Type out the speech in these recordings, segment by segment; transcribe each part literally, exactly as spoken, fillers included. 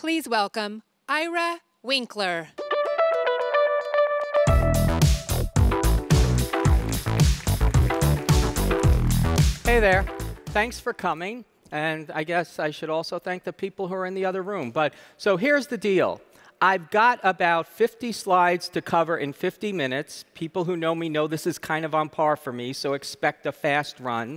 Please welcome Ira Winkler. Hey there. Thanks for coming. And I guess I should also thank the people who are in the other room. But so here's the deal. I've got about fifty slides to cover in fifty minutes. People who know me know this is kind of on par for me, so expect a fast run.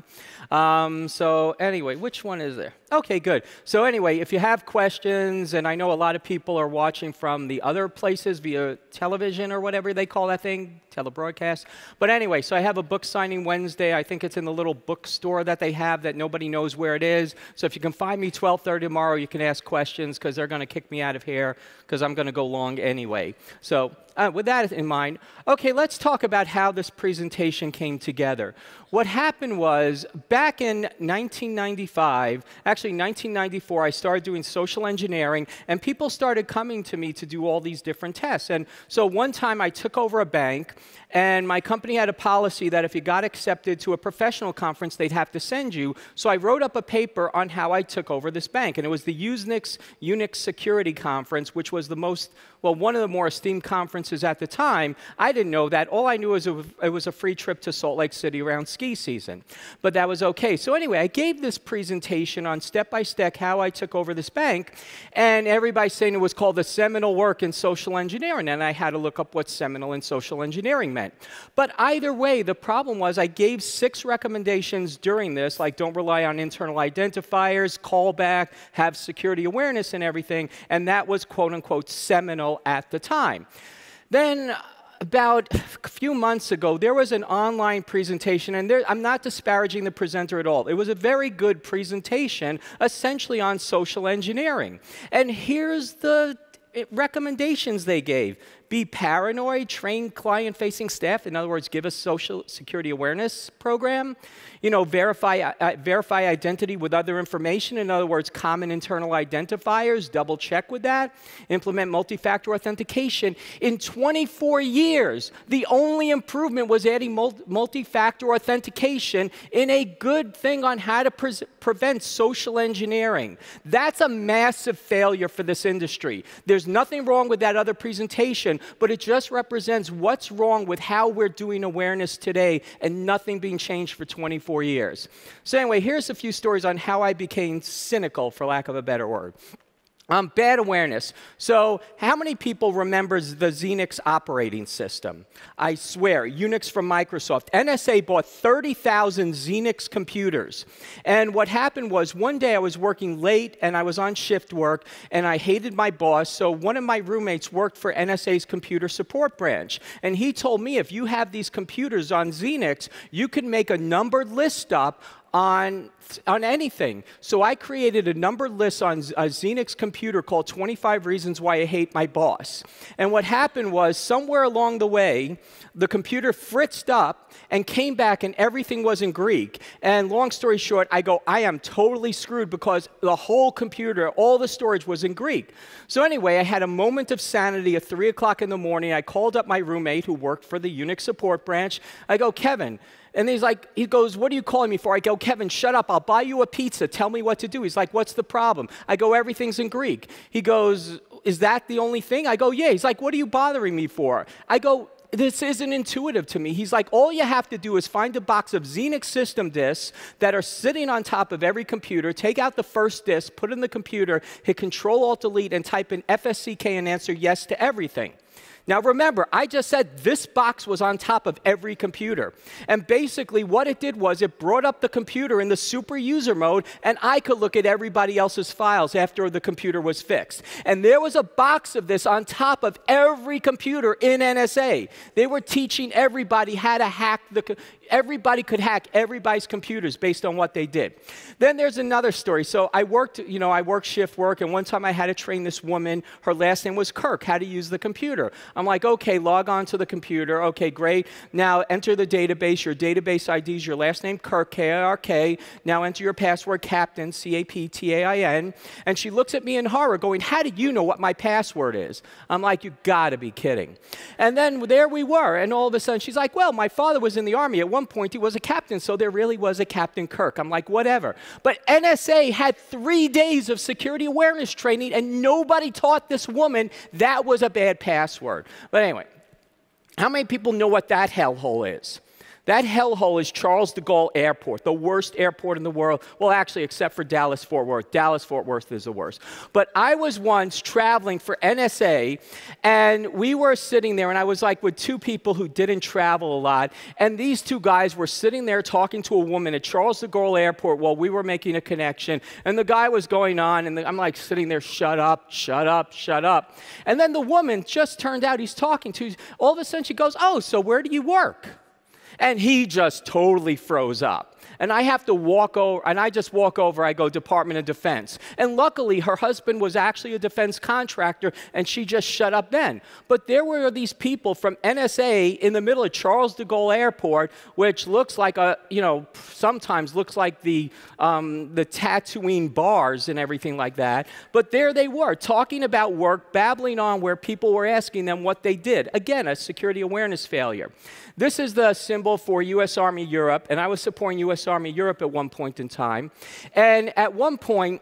Um, so anyway, which one is there? Okay, good. So anyway, if you have questions, and I know a lot of people are watching from the other places via television or whatever they call that thing, telebroadcast. But anyway, so I have a book signing Wednesday. I think it's in the little bookstore that they have that nobody knows where it is. So if you can find me twelve thirty tomorrow, you can ask questions because they're going to kick me out of here because I'm going to go long anyway. So uh, with that in mind, okay, let's talk about how this presentation came together. What happened was back in nineteen ninety-five, actually nineteen ninety-four, I started doing social engineering, and people started coming to me to do all these different tests. And so one time I took over a bank, and my company had a policy that if you got accepted to a professional conference, they'd have to send you. So I wrote up a paper on how I took over this bank. And it was the Unix, Unix Security Conference, which was the most, well, one of the more esteemed conferences at the time. I didn't know that. All I knew was it was a free trip to Salt Lake City around ski season. But that was OK. So anyway, I gave this presentation on step-by-step how I took over this bank. And everybody's saying it was called the seminal work in social engineering. And I had to look up what seminal in social engineering meant. But either way, the problem was I gave six recommendations during this, like don't rely on internal identifiers, call back, have security awareness and everything, and that was quote-unquote seminal at the time. Then about a few months ago, there was an online presentation, and there, I'm not disparaging the presenter at all. It was a very good presentation, essentially on social engineering. And here's the recommendations they gave. Be paranoid, train client-facing staff. In other words, give a social security awareness program. You know, verify, uh, verify identity with other information. In other words, common internal identifiers. Double check with that. Implement multi-factor authentication. In twenty-four years, the only improvement was adding multi-factor authentication in a good thing on how to pre prevent social engineering. That's a massive failure for this industry. There's nothing wrong with that other presentation, but it just represents what's wrong with how we're doing awareness today and nothing being changed for twenty-four years. So anyway, here's a few stories on how I became cynical, for lack of a better word. Um, bad awareness. So how many people remembers the Xenix operating system? I swear, Unix from Microsoft. N S A bought thirty thousand Xenix computers. And what happened was one day I was working late and I was on shift work and I hated my boss. So one of my roommates worked for N S A's computer support branch. And he told me if you have these computers on Xenix, you can make a numbered list up on, on anything. So I created a numbered list on a Xenix computer called twenty-five Reasons Why I Hate My Boss. And what happened was, somewhere along the way, the computer fritzed up and came back and everything was in Greek. And long story short, I go, I am totally screwed because the whole computer, all the storage was in Greek. So anyway, I had a moment of sanity at three o'clock in the morning. I called up my roommate who worked for the Unix support branch. I go, Kevin. And he's like, he goes, what are you calling me for? I go, Kevin, shut up. I'll buy you a pizza. Tell me what to do. He's like, what's the problem? I go, everything's in Greek. He goes, is that the only thing? I go, yeah. He's like, what are you bothering me for? I go, this isn't intuitive to me. He's like, all you have to do is find a box of Xenix system disks that are sitting on top of every computer, take out the first disk, put it in the computer, hit Control Alt Delete, and type in F S C K and answer yes to everything. Now remember, I just said this box was on top of every computer. And basically what it did was it brought up the computer in the super user mode, and I could look at everybody else's files after the computer was fixed. And there was a box of this on top of every computer in N S A. They were teaching everybody how to hack the everybody could hack everybody's computers based on what they did. Then there's another story. So I worked, you know, I worked shift work, and one time I had to train this woman. Her last name was Kirk, how to use the computer. I'm like, okay, log on to the computer. Okay, great. Now enter the database. Your database I D is your last name, Kirk, K I R K. Now enter your password, Captain, C A P T A I N. And she looks at me in horror going, how do you know what my password is? I'm like, you gotta be kidding. And then there we were. And all of a sudden, she's like, well, my father was in the Army. At one point, he was a captain, so there really was a Captain Kirk. I'm like, whatever. But N S A had three days of security awareness training, and nobody taught this woman that was a bad password. But anyway, how many people know what that hellhole is? That hellhole is Charles de Gaulle Airport, the worst airport in the world. Well, actually, except for Dallas-Fort Worth. Dallas-Fort Worth is the worst. But I was once traveling for N S A, and we were sitting there, and I was like with two people who didn't travel a lot, and these two guys were sitting there talking to a woman at Charles de Gaulle Airport while we were making a connection, and the guy was going on, and the, I'm like sitting there, shut up, shut up, shut up. And then the woman just turned out he's talking to, all of a sudden she goes, oh, so where do you work? And he just totally froze up. And I have to walk over, and I just walk over, I go, Department of Defense. And luckily, her husband was actually a defense contractor, and she just shut up then. But there were these people from N S A in the middle of Charles de Gaulle Airport, which looks like a, you know, sometimes looks like the, um, the Tatooine bars and everything like that. But there they were, talking about work, babbling on where people were asking them what they did. Again, a security awareness failure. This is the symbol for U S Army Europe, and I was supporting U S Army Europe at one point in time. And at one point,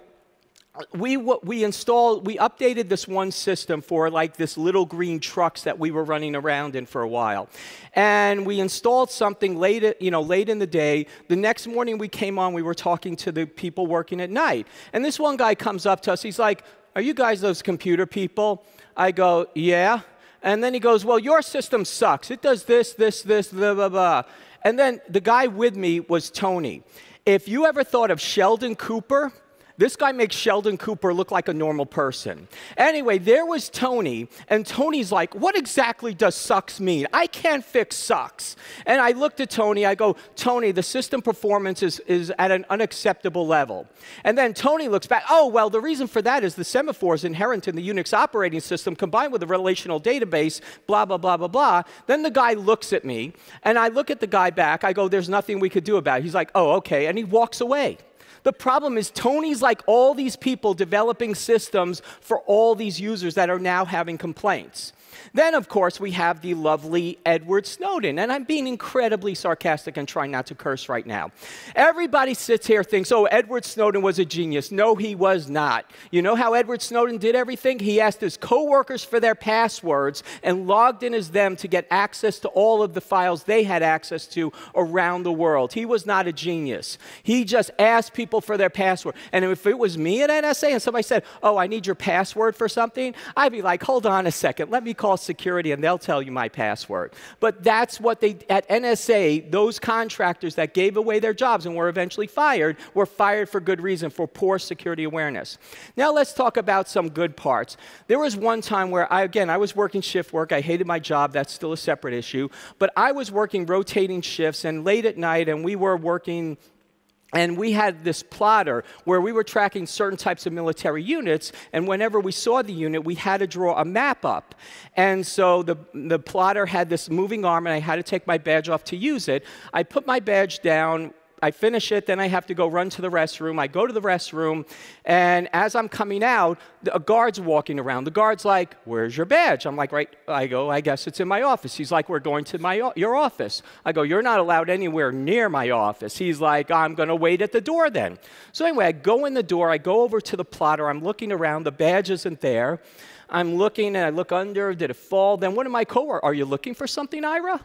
we, we installed, we updated this one system for like this little green trucks that we were running around in for a while. And we installed something late, you know, late in the day. The next morning we came on, we were talking to the people working at night. And this one guy comes up to us, he's like, are you guys those computer people? I go, yeah. And then he goes, well, your system sucks. It does this, this, this, blah, blah, blah. And then the guy with me was Tony. If you ever thought of Sheldon Cooper, this guy makes Sheldon Cooper look like a normal person. Anyway, there was Tony, and Tony's like, what exactly does sucks mean? I can't fix sucks. And I looked at Tony, I go, Tony, the system performance is, is at an unacceptable level. And then Tony looks back, oh, well, the reason for that is the semaphore is inherent in the Unix operating system combined with a relational database, blah, blah, blah, blah, blah. Then the guy looks at me, and I look at the guy back, I go, there's nothing we could do about it. He's like, oh, okay, and he walks away. The problem is Tony's like all these people developing systems for all these users that are now having complaints. Then, of course, we have the lovely Edward Snowden. And I'm being incredibly sarcastic and trying not to curse right now. Everybody sits here and thinks, oh, Edward Snowden was a genius. No, he was not. You know how Edward Snowden did everything? He asked his coworkers for their passwords and logged in as them to get access to all of the files they had access to around the world. He was not a genius. He just asked people for their password. And if it was me at N S A and somebody said, oh, I need your password for something, I'd be like, hold on a second. Let me call security and they'll tell you my password. But that's what they, at N S A, those contractors that gave away their jobs and were eventually fired, were fired for good reason, for poor security awareness. Now let's talk about some good parts. There was one time where, I, again, I was working shift work. I hated my job. That's still a separate issue. But I was working rotating shifts and late at night, and we were working. And we had this plotter where we were tracking certain types of military units, and whenever we saw the unit, we had to draw a map up. And so the, the plotter had this moving arm, and I had to take my badge off to use it. I put my badge down. I finish it, then I have to go run to the restroom. I go to the restroom, and as I'm coming out, a guard's walking around. The guard's like, where's your badge? I'm like, right. I go, I guess it's in my office. He's like, we're going to my, your office. I go, you're not allowed anywhere near my office. He's like, I'm going to wait at the door then. So anyway, I go in the door. I go over to the plotter. I'm looking around. The badge isn't there. I'm looking, and I look under. Did it fall? Then one of my coworkers, are you looking for something, Ira?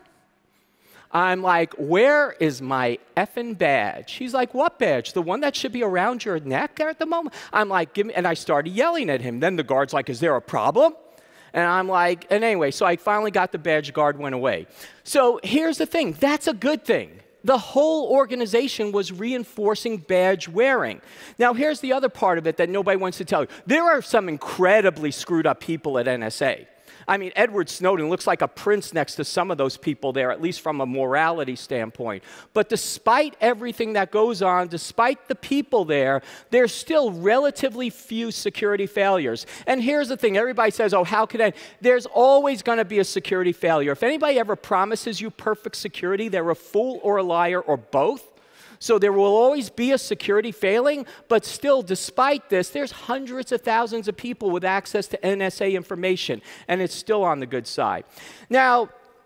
I'm like, where is my effing badge? He's like, what badge? The one that should be around your neck at the moment? I'm like, give me, and I started yelling at him. Then the guard's like, is there a problem? And I'm like, and anyway, so I finally got the badge, guard went away. So here's the thing, that's a good thing. The whole organization was reinforcing badge wearing. Now here's the other part of it that nobody wants to tell you. There are some incredibly screwed up people at N S A. I mean, Edward Snowden looks like a prince next to some of those people there, at least from a morality standpoint. But despite everything that goes on, despite the people there, there's still relatively few security failures. And here's the thing. Everybody says, oh, how could I? There's always going to be a security failure. If anybody ever promises you perfect security, they're a fool or a liar or both. So there will always be a security failing, but still, despite this, there's hundreds of thousands of people with access to N S A information, and it's still on the good side. Now,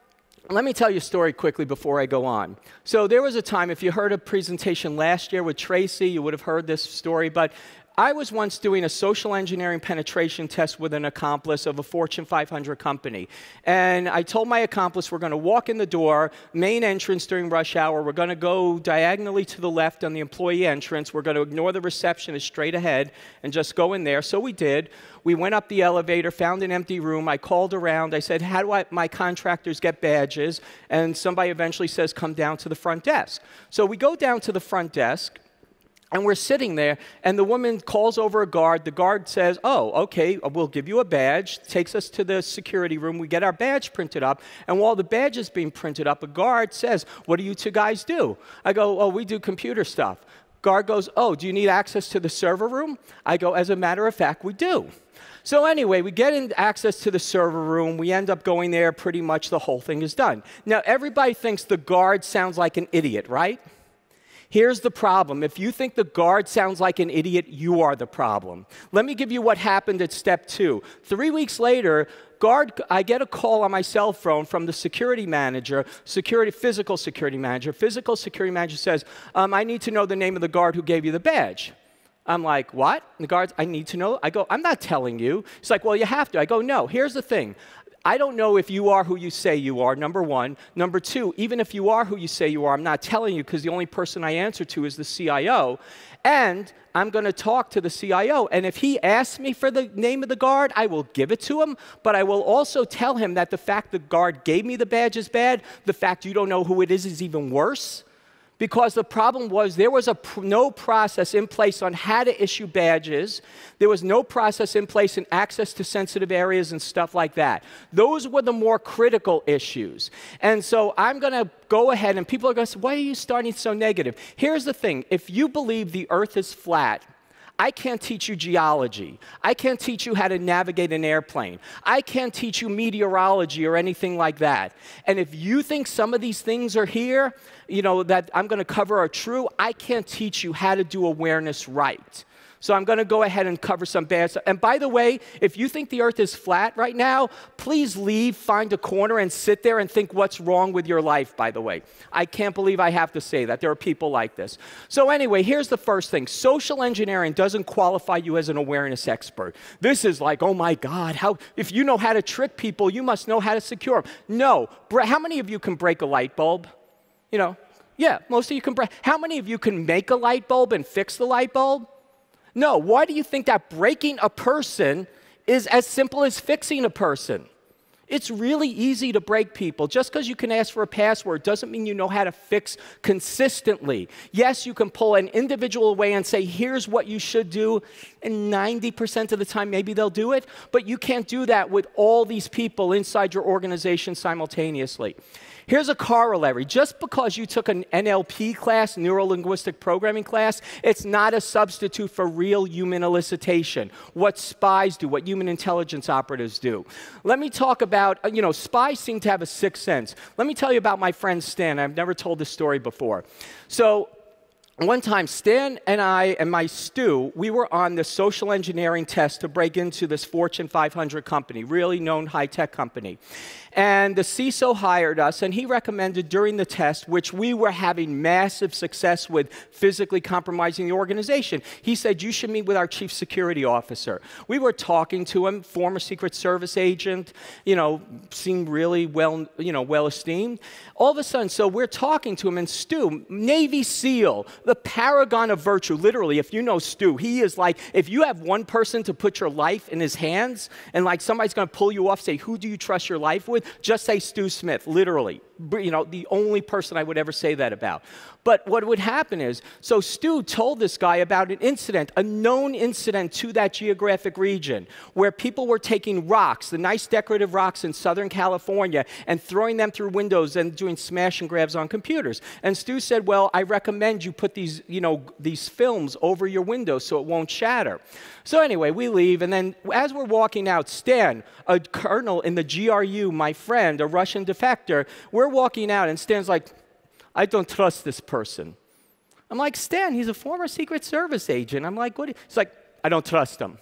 let me tell you a story quickly before I go on. So there was a time, if you heard a presentation last year with Tracy, you would have heard this story, but I was once doing a social engineering penetration test with an accomplice of a Fortune five hundred company. And I told my accomplice, we're going to walk in the door, main entrance during rush hour. We're going to go diagonally to the left on the employee entrance. We're going to ignore the receptionist straight ahead and just go in there. So we did. We went up the elevator, found an empty room. I called around. I said, how do I, my contractors get badges? And somebody eventually says, come down to the front desk. So we go down to the front desk. And we're sitting there, and the woman calls over a guard. The guard says, oh, OK, we'll give you a badge, takes us to the security room. We get our badge printed up. And while the badge is being printed up, a guard says, what do you two guys do? I go, oh, we do computer stuff. Guard goes, oh, do you need access to the server room? I go, as a matter of fact, we do. So anyway, we get in access to the server room. We end up going there. Pretty much the whole thing is done. Now, everybody thinks the guard sounds like an idiot, right? Here's the problem. If you think the guard sounds like an idiot, you are the problem. Let me give you what happened at step two. Three weeks later, guard, I get a call on my cell phone from the security manager, security, physical security manager. Physical security manager says, um, I need to know the name of the guard who gave you the badge. I'm like, what? The guards, I need to know. I go, I'm not telling you. He's like, well, you have to. I go, no, here's the thing. I don't know if you are who you say you are, number one. Number two, even if you are who you say you are, I'm not telling you because the only person I answer to is the C I O. And I'm going to talk to the C I O. And if he asks me for the name of the guard, I will give it to him. But I will also tell him that the fact the guard gave me the badge is bad. The fact you don't know who it is is even worse. Because the problem was there was a pr no process in place on how to issue badges. There was no process in place in access to sensitive areas and stuff like that. Those were the more critical issues. And so I'm going to go ahead, and people are going to say, why are you starting so negative? Here's the thing. If you believe the earth is flat, I can't teach you geology. I can't teach you how to navigate an airplane. I can't teach you meteorology or anything like that. And if you think some of these things are here, you know, that I'm going to cover are true, I can't teach you how to do awareness right. So I'm going to go ahead and cover some bad stuff. And by the way, if you think the earth is flat right now, please leave, find a corner, and sit there and think what's wrong with your life, by the way. I can't believe I have to say that. There are people like this. So anyway, here's the first thing. Social engineering doesn't qualify you as an awareness expert. This is like, oh my God, how, if you know how to trick people, you must know how to secure them. No. How many of you can break a light bulb? You know, yeah, most of you can break. How many of you can make a light bulb and fix the light bulb? No. Why do you think that breaking a person is as simple as fixing a person? It's really easy to break people. Just because you can ask for a password doesn't mean you know how to fix consistently. Yes, you can pull an individual away and say, here's what you should do, and ninety percent of the time maybe they'll do it, but you can't do that with all these people inside your organization simultaneously. Here's a corollary. Just because you took an N L P class, neuro-linguistic programming class, it's not a substitute for real human elicitation, what spies do, what human intelligence operatives do. Let me talk about, you know, spies seem to have a sixth sense. Let me tell you about my friend Stan. I've never told this story before. So one time, Stan and I and my Stu, we were on the social engineering test to break into this Fortune five hundred company, really known high-tech company. And the C I S O hired us, and he recommended during the test, which we were having massive success with physically compromising the organization, he said, you should meet with our chief security officer. We were talking to him, former Secret Service agent, you know, seemed really well, you know, well-esteemed. All of a sudden, so we're talking to him, and Stu, Navy SEAL, the paragon of virtue, literally, if you know Stu, he is like, if you have one person to put your life in his hands, and like somebody's going to pull you off, say, who do you trust your life with? Just say Stu Smith, literally. You know, the only person I would ever say that about. But what would happen is, so Stu told this guy about an incident, a known incident to that geographic region, where people were taking rocks, the nice decorative rocks in Southern California, and throwing them through windows and doing smash and grabs on computers. And Stu said, well, I recommend you put these, you know, these films over your windows so it won't shatter. So anyway, we leave, and then as we're walking out, Stan, a colonel in the G R U, my friend, a Russian defector, we're walking out, and Stan's like, I don't trust this person. I'm like, Stan, he's a former Secret Service agent. I'm like, what? He's like, I don't trust him.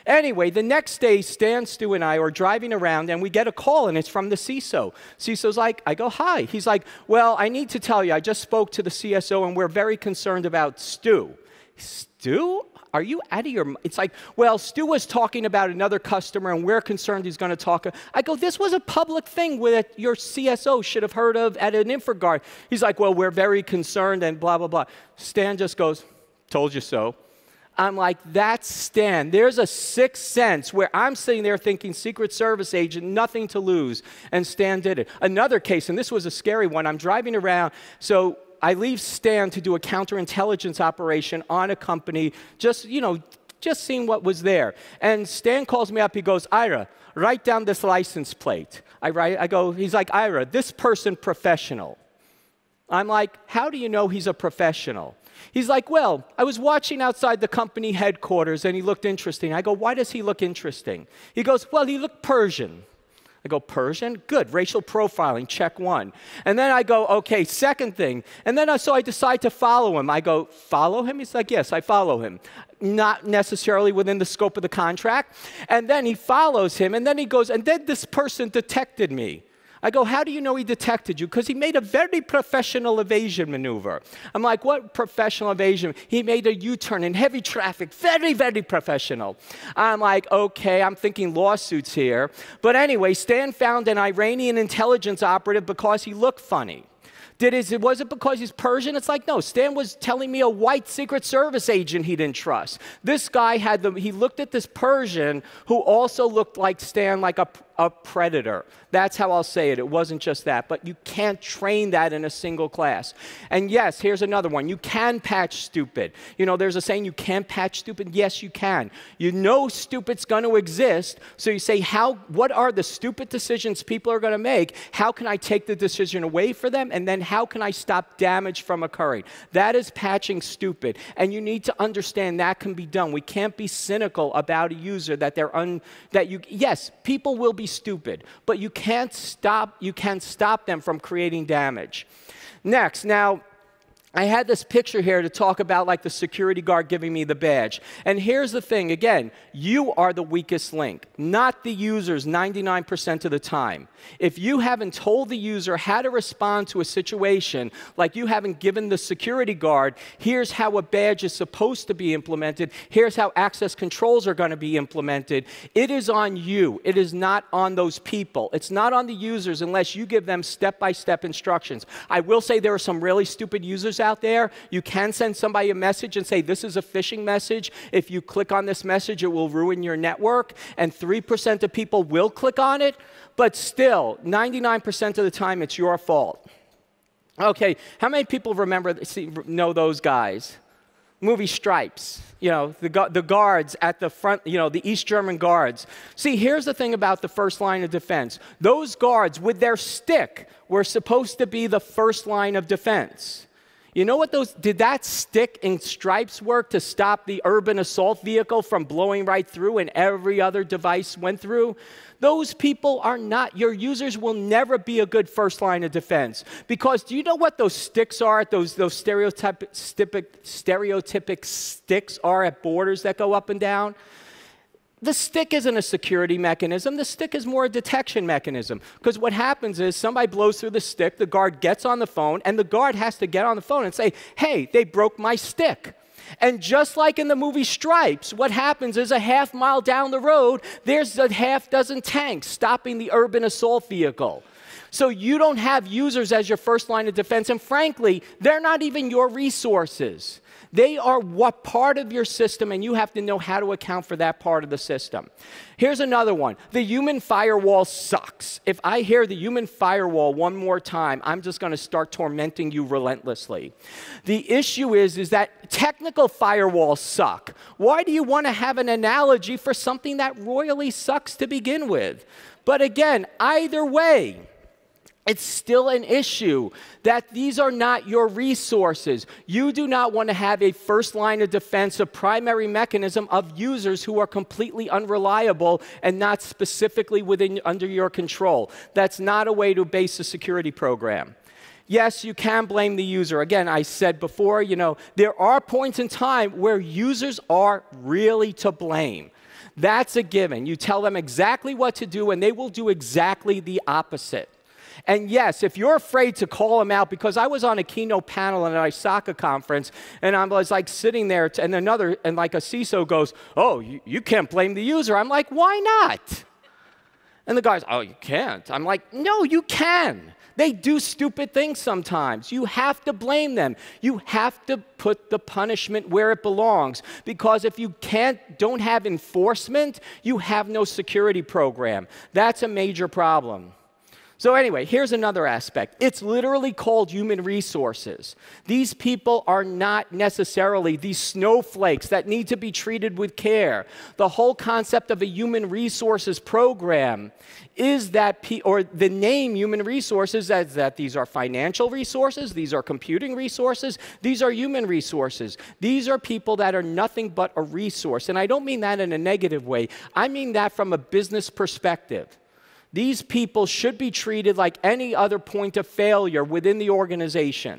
Anyway, the next day, Stan, Stu, and I are driving around, and we get a call, and it's from the C I S O. C I S O's like, I go, hi. He's like, well, I need to tell you, I just spoke to the C S O, and we're very concerned about Stu. Stu? Are you out of your mind? It's like, well, Stu was talking about another customer, and we're concerned he's going to talk. I go, this was a public thing that your C S O should have heard of at an InfraGard. He's like, well, we're very concerned, and blah, blah, blah. Stan just goes, told you so. I'm like, that's Stan. There's a sixth sense where I'm sitting there thinking Secret Service agent, nothing to lose, and Stan did it. Another case, and this was a scary one. I'm driving around, so I leave Stan to do a counterintelligence operation on a company, just, you know, just seeing what was there. And Stan calls me up. He goes, Ira, write down this license plate. I write, I go, he's like, Ira, this person professional. I'm like, how do you know he's a professional? He's like, well, I was watching outside the company headquarters, and he looked interesting. I go, why does he look interesting? He goes, well, he looked Persian. I go, Persian? Good. Racial profiling, check one. And then I go, okay, second thing. And then I, so I decide to follow him. I go, follow him? He's like, yes, I follow him. Not necessarily within the scope of the contract. And then he follows him, and then he goes, and then this person detected me. I go, how do you know he detected you? Because he made a very professional evasion maneuver. I'm like, what professional evasion? He made a U-turn in heavy traffic, very, very professional. I'm like, okay, I'm thinking lawsuits here. But anyway, Stan found an Iranian intelligence operative because he looked funny. Did it, was it because he's Persian? It's like, no, Stan was telling me a white Secret Service agent he didn't trust. This guy had the, he looked at this Persian who also looked like Stan, like a, a predator. That's how I'll say it. It wasn't just that. But you can't train that in a single class. And yes, here's another one. You can patch stupid. You know, there's a saying, you can't patch stupid. Yes, you can. You know stupid's going to exist. So you say, how, what are the stupid decisions people are going to make? How can I take the decision away for them? And then how can I stop damage from occurring? That is patching stupid. And you need to understand that can be done. We can't be cynical about a user that they're un, that you, yes, people will be stupid, but you can't stop, you can stop them from creating damage. Next, now, I had this picture here to talk about like the security guard giving me the badge. And here's the thing, again, you are the weakest link, not the users ninety-nine percent of the time. If you haven't told the user how to respond to a situation, like you haven't given the security guard, here's how a badge is supposed to be implemented, here's how access controls are going to be implemented, it is on you. It is not on those people. It's not on the users unless you give them step-by-step instructions. I will say there are some really stupid users out there. You can send somebody a message and say, this is a phishing message. If you click on this message, it will ruin your network. And three percent of people will click on it. But still, ninety-nine percent of the time, it's your fault. Okay, how many people remember, see, know those guys? Movie Stripes, you know, the, the guards at the front, you know, the East German guards. See, here's the thing about the first line of defense. Those guards, with their stick, were supposed to be the first line of defense. You know what those, did that stick in stripes work to stop the urban assault vehicle from blowing right through and every other device went through? Those people are not, your users will never be a good first line of defense. Because do you know what those sticks are, those, those stereotypic, stereotypic sticks are at borders that go up and down? The stick isn't a security mechanism. The stick is more a detection mechanism. Because what happens is somebody blows through the stick, the guard gets on the phone, and the guard has to get on the phone and say, hey, they broke my stick. And just like in the movie Stripes, what happens is a half mile down the road, there's a half dozen tanks stopping the urban assault vehicle. So you don't have users as your first line of defense, and frankly, they're not even your resources. They are what part of your system, and you have to know how to account for that part of the system. Here's another one. The human firewall sucks. If I hear the human firewall one more time, I'm just going to start tormenting you relentlessly. The issue is, is that technical firewalls suck. Why do you want to have an analogy for something that royally sucks to begin with? But again, either way, it's still an issue that these are not your resources. You do not want to have a first line of defense, a primary mechanism of users who are completely unreliable and not specifically within, under your control. That's not a way to base a security program. Yes, you can blame the user. Again, I said before, you know, there are points in time where users are really to blame. That's a given. You tell them exactly what to do, and they will do exactly the opposite. And yes, if you're afraid to call them out, because I was on a keynote panel at an I S A C A conference, and I was like sitting there, and another, and like a C I S O goes, oh, you, you can't blame the user. I'm like, why not? And the guy's, oh, you can't. I'm like, no, you can. They do stupid things sometimes. You have to blame them. You have to put the punishment where it belongs. Because if you can't, don't have enforcement, you have no security program. That's a major problem. So anyway, here's another aspect. It's literally called human resources. These people are not necessarily these snowflakes that need to be treated with care. The whole concept of a human resources program is that, P or the name human resources, is that these are financial resources, these are computing resources, these are human resources. These are people that are nothing but a resource. And I don't mean that in a negative way. I mean that from a business perspective. These people should be treated like any other point of failure within the organization.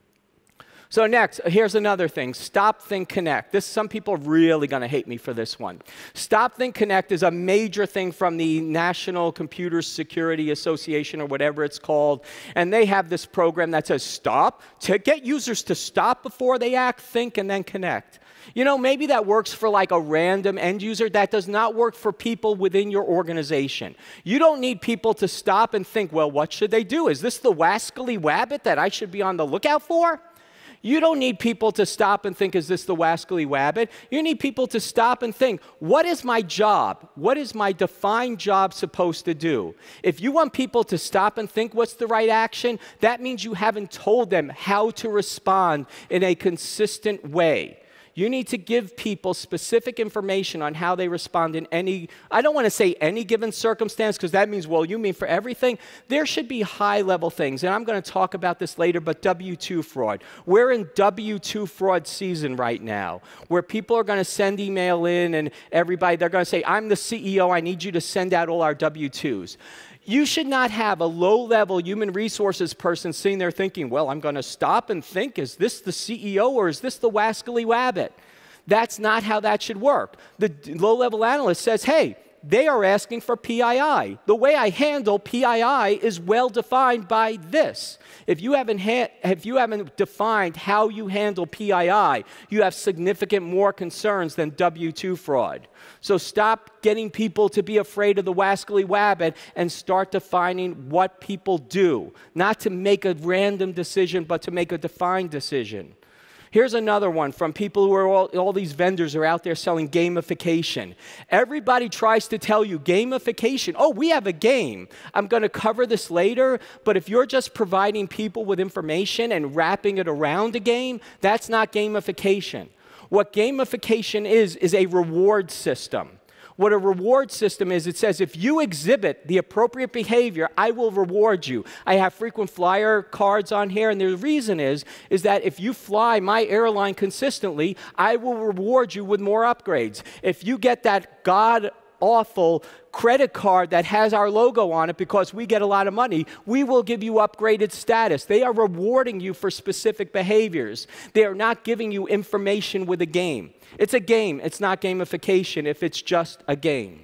So next, here's another thing. Stop, think, connect. This, some people are really going to hate me for this one. Stop, think, connect is a major thing from the National Computer Security Association or whatever it's called. And they have this program that says stop, to get users to stop before they act, think, and then connect. You know, maybe that works for like a random end user. That does not work for people within your organization. You don't need people to stop and think, well, what should they do? Is this the wascally wabbit that I should be on the lookout for? You don't need people to stop and think, is this the wascally wabbit? You need people to stop and think, what is my job? What is my defined job supposed to do? If you want people to stop and think what's the right action, that means you haven't told them how to respond in a consistent way. You need to give people specific information on how they respond in any, I don't want to say any given circumstance, because that means, well, you mean for everything? There should be high-level things, and I'm going to talk about this later, but W two fraud. We're in W two fraud season right now, where people are going to send email in, and everybody, they're going to say, I'm the C E O, I need you to send out all our W twos. You should not have a low-level human resources person sitting there thinking, well, I'm going to stop and think, is this the C E O or is this the wascally wabbit? That's not how that should work. The low-level analyst says, hey, they are asking for P I I. The way I handle P I I is well defined by this. If you haven't, if you haven't defined how you handle P I I, you have significant more concerns than W two fraud. So stop getting people to be afraid of the wascally wabbit and start defining what people do. Not to make a random decision, but to make a defined decision. Here's another one from people who are all, all these vendors are out there selling gamification. Everybody tries to tell you gamification. Oh, we have a game. I'm going to cover this later, but if you're just providing people with information and wrapping it around a game, that's not gamification. What gamification is, is a reward system. What a reward system is, it says if you exhibit the appropriate behavior, I will reward you. I have frequent flyer cards on here, and the reason is, is that if you fly my airline consistently, I will reward you with more upgrades. If you get that god-awful credit card that has our logo on it because we get a lot of money, we will give you upgraded status. They are rewarding you for specific behaviors. They are not giving you information with a game. It's a game. It's not gamification if it's just a game.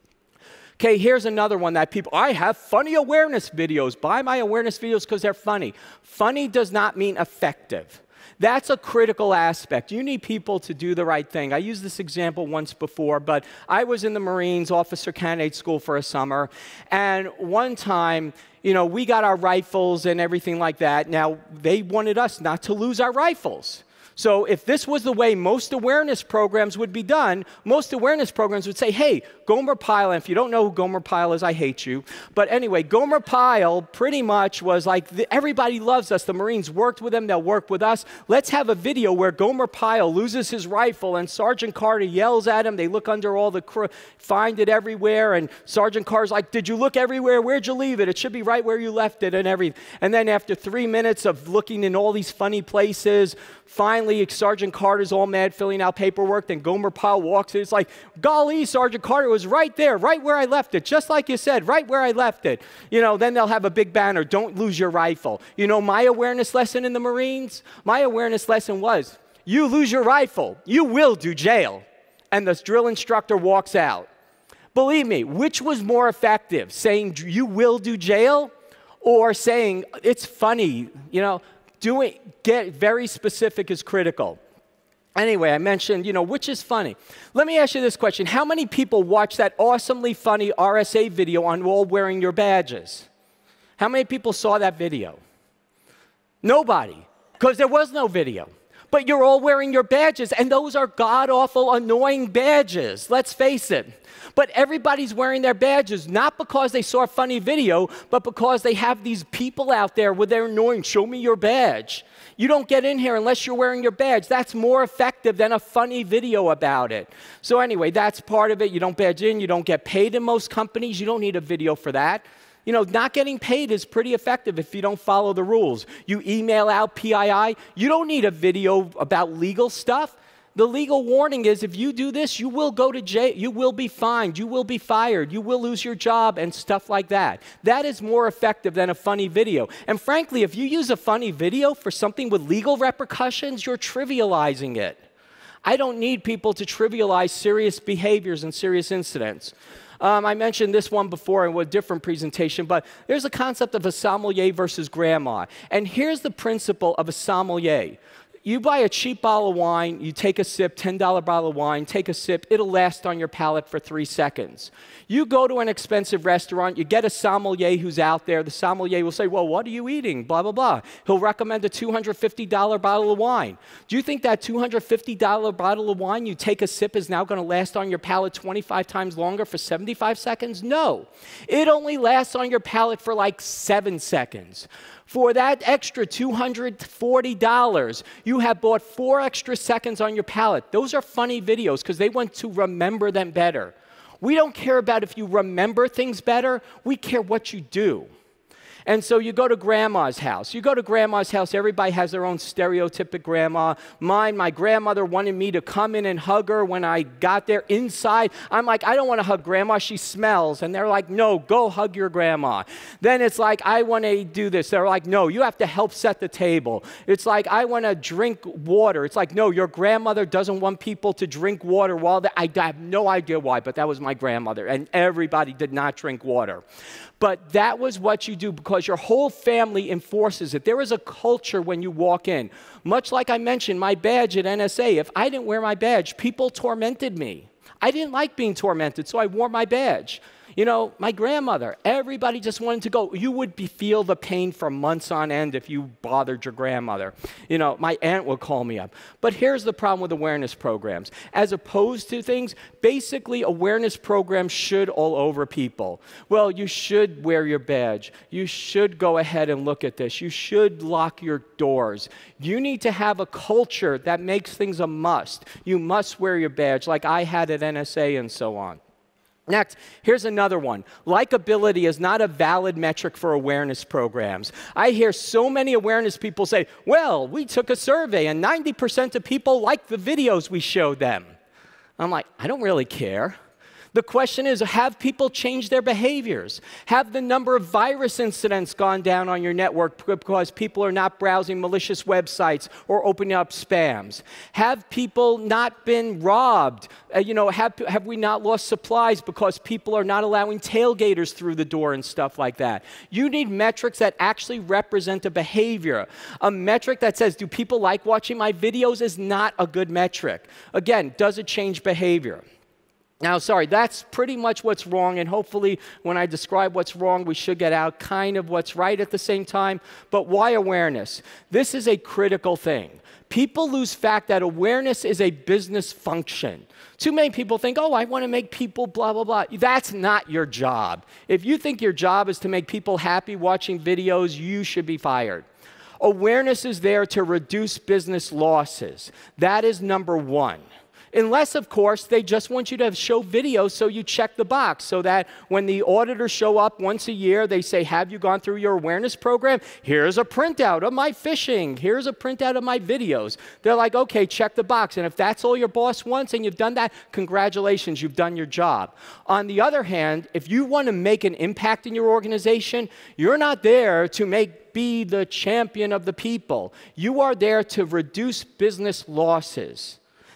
Okay, here's another one that people, I have funny awareness videos. Buy my awareness videos because they're funny. Funny does not mean effective. That's a critical aspect. You need people to do the right thing. I used this example once before, but I was in the Marines Officer Candidate School for a summer, and one time, you know, we got our rifles and everything like that. Now, they wanted us not to lose our rifles. So if this was the way most awareness programs would be done, most awareness programs would say, hey, Gomer Pyle, and if you don't know who Gomer Pyle is, I hate you. But anyway, Gomer Pyle pretty much was like, the, everybody loves us. The Marines worked with them. They'll work with us. Let's have a video where Gomer Pyle loses his rifle and Sergeant Carter yells at him. They look under all the, cr find it everywhere. And Sergeant Carter's like, did you look everywhere? Where'd you leave it? It should be right where you left it and everything. And then after three minutes of looking in all these funny places, finally, Sergeant Carter's all mad filling out paperwork. Then Gomer Pyle walks in. It's like, golly, Sergeant Carter was right there, right where I left it, just like you said, right where I left it. You know, then they'll have a big banner, don't lose your rifle. You know, my awareness lesson in the Marines, my awareness lesson was, you lose your rifle, you will do jail. and the drill instructor walks out. Believe me, which was more effective, saying you will do jail or saying it's funny? You know, doing, get very specific is critical. Anyway, I mentioned, you know, which is funny. Let me ask you this question. How many people watched that awesomely funny R S A video on all wearing your badges? How many people saw that video? Nobody, because there was no video. But you're all wearing your badges, and those are god-awful, annoying badges. Let's face it. But everybody's wearing their badges, not because they saw a funny video, but because they have these people out there with their annoying, show me your badge. You don't get in here unless you're wearing your badge. That's more effective than a funny video about it. So anyway, that's part of it. You don't badge in. You don't get paid in most companies. You don't need a video for that. You know, not getting paid is pretty effective if you don't follow the rules. You email out P I I. You don't need a video about legal stuff. The legal warning is if you do this, you will go to jail. You will be fined. You will be fired. You will lose your job and stuff like that. That is more effective than a funny video. And frankly, if you use a funny video for something with legal repercussions, you're trivializing it. I don't need people to trivialize serious behaviors and serious incidents. Um, I mentioned this one before in a different presentation, but there's a concept of a sommelier versus grandma. And here's the principle of a sommelier. You buy a cheap bottle of wine, you take a sip, ten dollar bottle of wine, take a sip, it'll last on your palate for three seconds. You go to an expensive restaurant, you get a sommelier who's out there, the sommelier will say, well, what are you eating, blah, blah, blah. He'll recommend a two hundred fifty dollar bottle of wine. Do you think that two hundred fifty dollar bottle of wine you take a sip is now going to last on your palate twenty-five times longer for seventy-five seconds? No. It only lasts on your palate for like seven seconds. For that extra two hundred forty dollars, you have bought four extra seconds on your palate. Those are funny videos because they want to remember them better. We don't care about if you remember things better. We care what you do. And so you go to grandma's house. You go to grandma's house, everybody has their own stereotypic grandma. Mine, my grandmother wanted me to come in and hug her when I got there inside. I'm like, I don't want to hug grandma, she smells. And they're like, no, go hug your grandma. Then it's like, I want to do this. They're like, no, you have to help set the table. It's like, I want to drink water. It's like, no, your grandmother doesn't want people to drink water while they, I have no idea why, but that was my grandmother. And everybody did not drink water. But that was what you do because your whole family enforces it. There is a culture when you walk in. Much like I mentioned, my badge at N S A, if I didn't wear my badge, people tormented me. I didn't like being tormented, so I wore my badge. You know, my grandmother, everybody just wanted to go. You would be, feel the pain for months on end if you bothered your grandmother. You know, my aunt would call me up. But here's the problem with awareness programs. As opposed to things, basically awareness programs should all over people. Well, you should wear your badge. You should go ahead and look at this. You should lock your doors. You need to have a culture that makes things a must. You must wear your badge like I had at N S A and so on. Next, here's another one. Likability is not a valid metric for awareness programs. I hear so many awareness people say, well, we took a survey and ninety percent of people liked the videos we showed them. I'm like, I don't really care. The question is, have people changed their behaviors? Have the number of virus incidents gone down on your network because people are not browsing malicious websites or opening up spams? Have people not been robbed? Uh, you know, have, have we not lost supplies because people are not allowing tailgaters through the door and stuff like that? You need metrics that actually represent a behavior. A metric that says, do people like watching my videos is not a good metric. Again, does it change behavior? Now, sorry, that's pretty much what's wrong, and hopefully when I describe what's wrong, we should get out kind of what's right at the same time. But why awareness? This is a critical thing. People lose fact that awareness is a business function. Too many people think, oh, I want to make people blah, blah, blah. That's not your job. If you think your job is to make people happy watching videos, you should be fired. Awareness is there to reduce business losses. That is number one. Unless, of course, they just want you to show videos so you check the box so that when the auditors show up once a year, they say, have you gone through your awareness program? Here's a printout of my phishing. Here's a printout of my videos. They're like, okay, check the box. And if that's all your boss wants and you've done that, congratulations, you've done your job. On the other hand, if you want to make an impact in your organization, you're not there to make be the champion of the people. You are there to reduce business losses.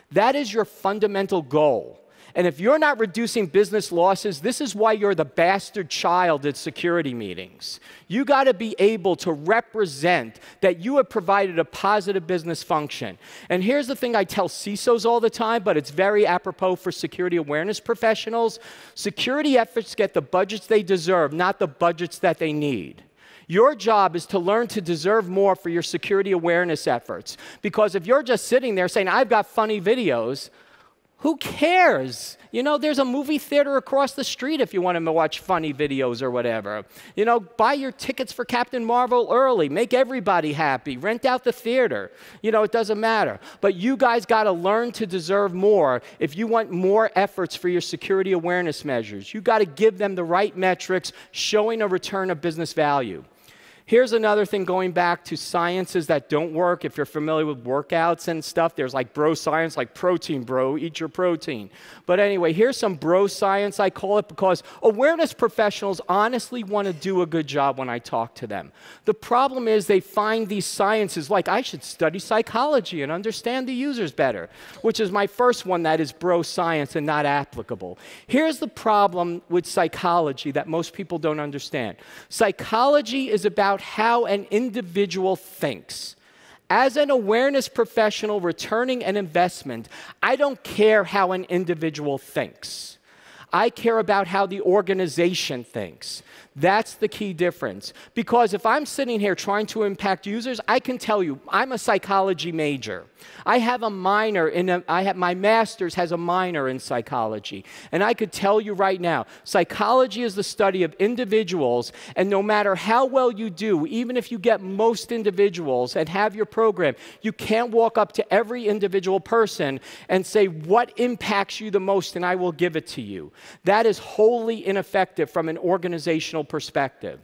That is your fundamental goal. And if you're not reducing business losses, this is why you're the bastard child at security meetings. You got to be able to represent that you have provided a positive business function. And here's the thing I tell C I S Os all the time, but it's very apropos for security awareness professionals. Security efforts get the budgets they deserve, not the budgets that they need. Your job is to learn to deserve more for your security awareness efforts. Because if you're just sitting there saying, I've got funny videos, who cares? You know, there's a movie theater across the street if you want to watch funny videos or whatever. You know, buy your tickets for Captain Marvel early. Make everybody happy. Rent out the theater. You know, it doesn't matter. But you guys got to learn to deserve more if you want more efforts for your security awareness measures. You got to give them the right metrics showing a return of business value. Here's another thing going back to sciences that don't work. If you're familiar with workouts and stuff, there's like bro science, like protein, bro, eat your protein. But anyway, here's some bro science, I call it, because awareness professionals honestly want to do a good job when I talk to them. The problem is they find these sciences like I should study psychology and understand the users better, which is my first one that is bro science and not applicable. Here's the problem with psychology that most people don't understand. Psychology is about how an individual thinks. As an awareness professional returning an investment, I don't care how an individual thinks. I care about how the organization thinks. That's the key difference. Because if I'm sitting here trying to impact users, I can tell you, I'm a psychology major. I have a minor in, a, I have, my master's has a minor in psychology. And I could tell you right now, psychology is the study of individuals, and no matter how well you do, even if you get most individuals and have your program, you can't walk up to every individual person and say, what impacts you the most, and I will give it to you. That is wholly ineffective from an organizational perspective.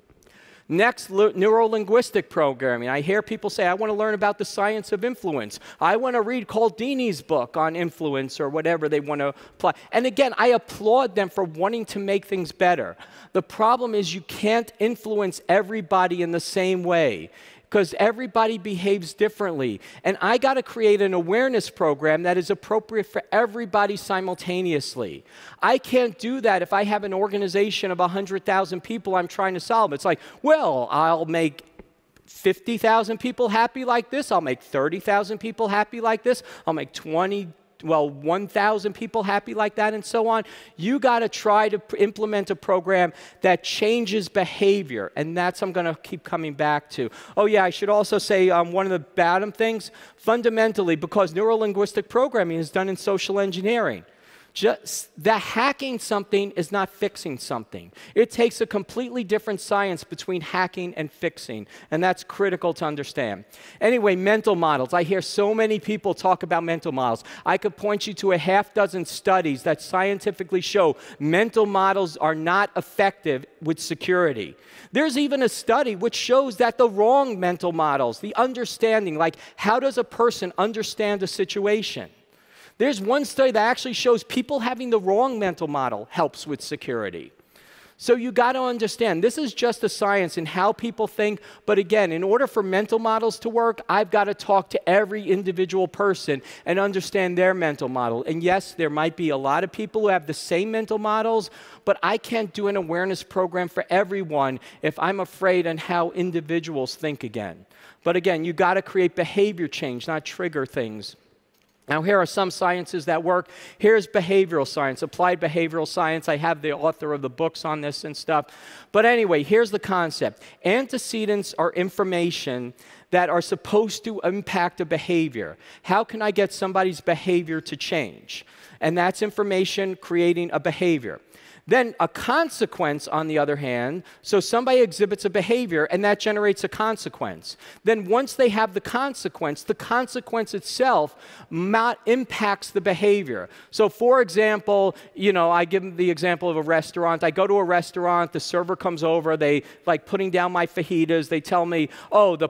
Next, neuro-linguistic programming. I hear people say, I want to learn about the science of influence. I want to read Cialdini's book on influence or whatever they want to apply. And again, I applaud them for wanting to make things better. The problem is you can't influence everybody in the same way, because everybody behaves differently. And I got to create an awareness program that is appropriate for everybody simultaneously. I can't do that if I have an organization of one hundred thousand people I'm trying to solve. It's like, well, I'll make fifty thousand people happy like this. I'll make thirty thousand people happy like this. I'll make twenty well, one thousand people happy like that, and so on. You got to try to implement a program that changes behavior, and that's I'm going to keep coming back to. Oh, yeah, I should also say um, one of the bottom things, fundamentally, because neuro-linguistic programming is done in social engineering. Just that hacking something is not fixing something. It takes a completely different science between hacking and fixing, and that's critical to understand. Anyway, mental models. I hear so many people talk about mental models. I could point you to a half dozen studies that scientifically show mental models are not effective with security. There's even a study which shows that the wrong mental models, the understanding, like how does a person understand a situation? There's one study that actually shows people having the wrong mental model helps with security. So you got to understand, this is just a science in how people think, but again, in order for mental models to work, I've got to talk to every individual person and understand their mental model. And yes, there might be a lot of people who have the same mental models, but I can't do an awareness program for everyone if I'm afraid on how individuals think again. But again, you got to create behavior change, not trigger things. Now, here are some sciences that work. Here's behavioral science, applied behavioral science. I have the author of the books on this and stuff. But anyway, here's the concept. Antecedents are information that are supposed to impact a behavior. How can I get somebody's behavior to change? And that's information creating a behavior. Then a consequence, on the other hand, so somebody exhibits a behavior and that generates a consequence. Then once they have the consequence, the consequence itself not impacts the behavior. So for example, you know, I give them the example of a restaurant. I go to a restaurant, the server comes over, they like putting down my fajitas, they tell me, oh, the plate is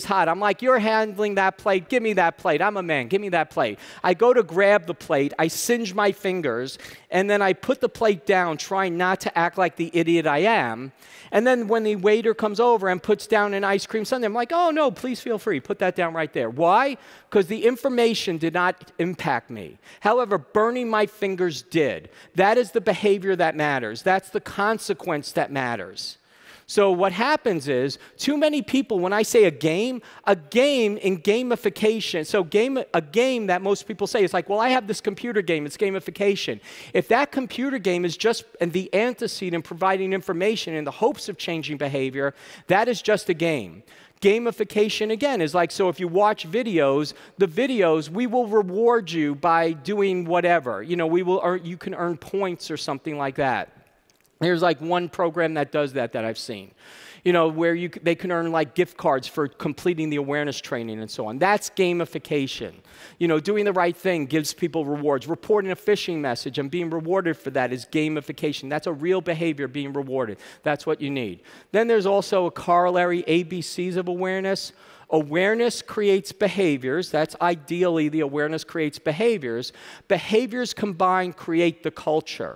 is hot. I'm like, you're handling that plate. Give me that plate. I'm a man. Give me that plate. I go to grab the plate. I singe my fingers. And then I put the plate down, trying not to act like the idiot I am. And then when the waiter comes over and puts down an ice cream sundae, I'm like, oh, no, please feel free. Put that down right there. Why? Because the information did not impact me. However, burning my fingers did. That is the behavior that matters. That's the consequence that matters. So what happens is, too many people, when I say a game, a game in gamification, so game, a game that most people say is like, well, I have this computer game, it's gamification. If that computer game is just the antecedent in providing information in the hopes of changing behavior, that is just a game. Gamification, again, is like, so if you watch videos, the videos, we will reward you by doing whatever. You know, we will earn, you can earn points or something like that. There's like one program that does that that I've seen, you know, where you, they can earn like gift cards for completing the awareness training and so on. That's gamification. You know, doing the right thing gives people rewards. Reporting a phishing message and being rewarded for that is gamification. That's a real behavior being rewarded. That's what you need. Then there's also a corollary, A B Cs of awareness. Awareness creates behaviors. That's ideally the awareness creates behaviors. Behaviors combined create the culture.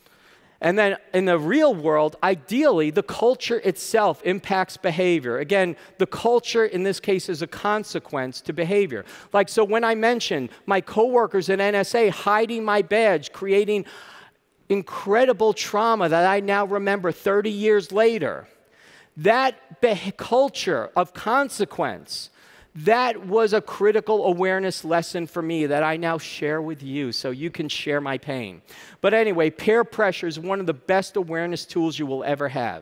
And then in the real world, ideally, the culture itself impacts behavior. Again, the culture in this case is a consequence to behavior. Like, so when I mentioned my coworkers at N S A hiding my badge, creating incredible trauma that I now remember thirty years later, that culture of consequence, that was a critical awareness lesson for me that I now share with you so you can share my pain. But anyway, peer pressure is one of the best awareness tools you will ever have.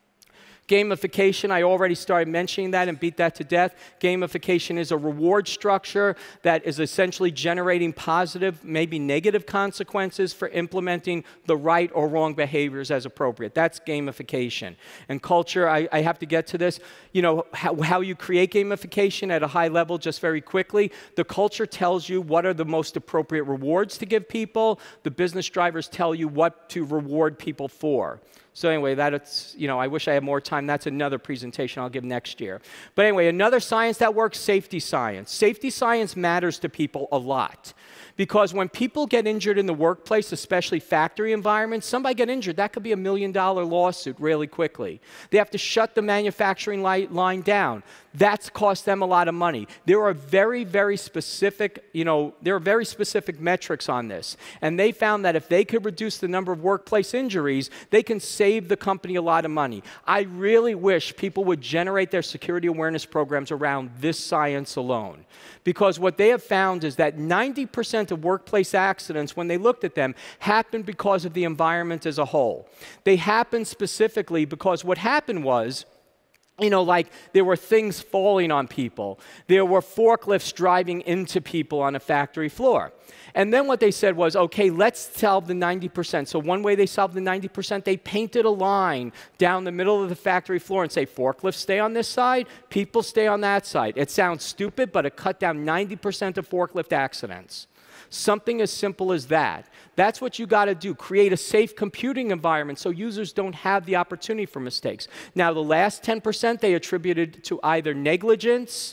Gamification, I already started mentioning that and beat that to death. Gamification is a reward structure that is essentially generating positive, maybe negative consequences for implementing the right or wrong behaviors as appropriate. That's gamification. And culture, I, I have to get to this. You know, how, how you create gamification at a high level, just very quickly. The culture tells you what are the most appropriate rewards to give people. The business drivers tell you what to reward people for. So anyway, that's, you know, I wish I had more time. That's another presentation I'll give next year. But anyway, another science that works, safety science. Safety science matters to people a lot. Because when people get injured in the workplace, especially factory environments, somebody get injured, that could be a million dollar lawsuit really quickly. They have to shut the manufacturing line down. That's cost them a lot of money. There are very, very specific, you know, there are very specific metrics on this. And they found that if they could reduce the number of workplace injuries, they can save the company a lot of money. I really wish people would generate their security awareness programs around this science alone. Because what they have found is that ninety percent of workplace accidents, when they looked at them, happened because of the environment as a whole. They happened specifically because what happened was, you know, like there were things falling on people. There were forklifts driving into people on a factory floor. And then what they said was, okay, let's solve the ninety percent. So one way they solved the ninety percent, they painted a line down the middle of the factory floor and say, forklifts stay on this side, people stay on that side. It sounds stupid, but it cut down ninety percent of forklift accidents. Something as simple as that. That's what you got to do. Create a safe computing environment so users don't have the opportunity for mistakes. Now, the last ten percent they attributed to either negligence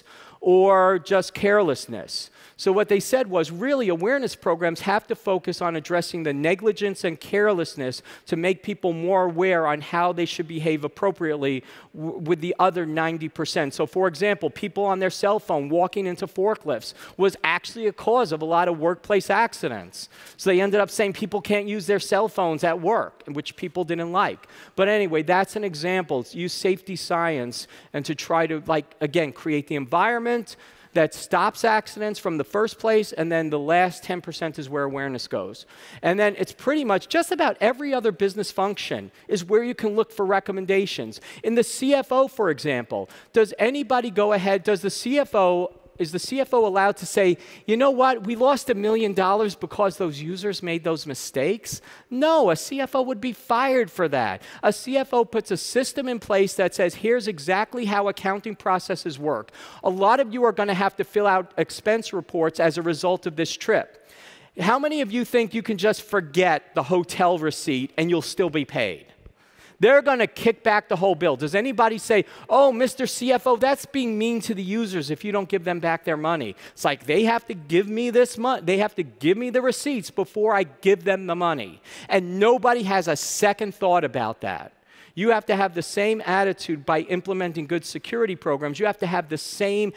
or just carelessness. So what they said was, really, awareness programs have to focus on addressing the negligence and carelessness to make people more aware on how they should behave appropriately w with the other ninety percent. So for example, people on their cell phone walking into forklifts was actually a cause of a lot of workplace accidents. So they ended up saying people can't use their cell phones at work, which people didn't like. But anyway, that's an example. Use safety science and to try to, like, again, create the environment that stops accidents from the first place, and then the last ten percent is where awareness goes. And then it's pretty much just about every other business function is where you can look for recommendations. In the C F O, for example, does anybody go ahead, does the C F O, is the C F O allowed to say, you know what, we lost a million dollars because those users made those mistakes? No, a C F O would be fired for that. A C F O puts a system in place that says, here's exactly how accounting processes work. A lot of you are going to have to fill out expense reports as a result of this trip. How many of you think you can just forget the hotel receipt and you'll still be paid? They're going to kick back the whole bill. Does anybody say, oh, Mister C F O, that's being mean to the users if you don't give them back their money? It's like they have to give me this money. They have to give me the receipts before I give them the money. And nobody has a second thought about that. You have to have the same attitude by implementing good security programs. You have to have the same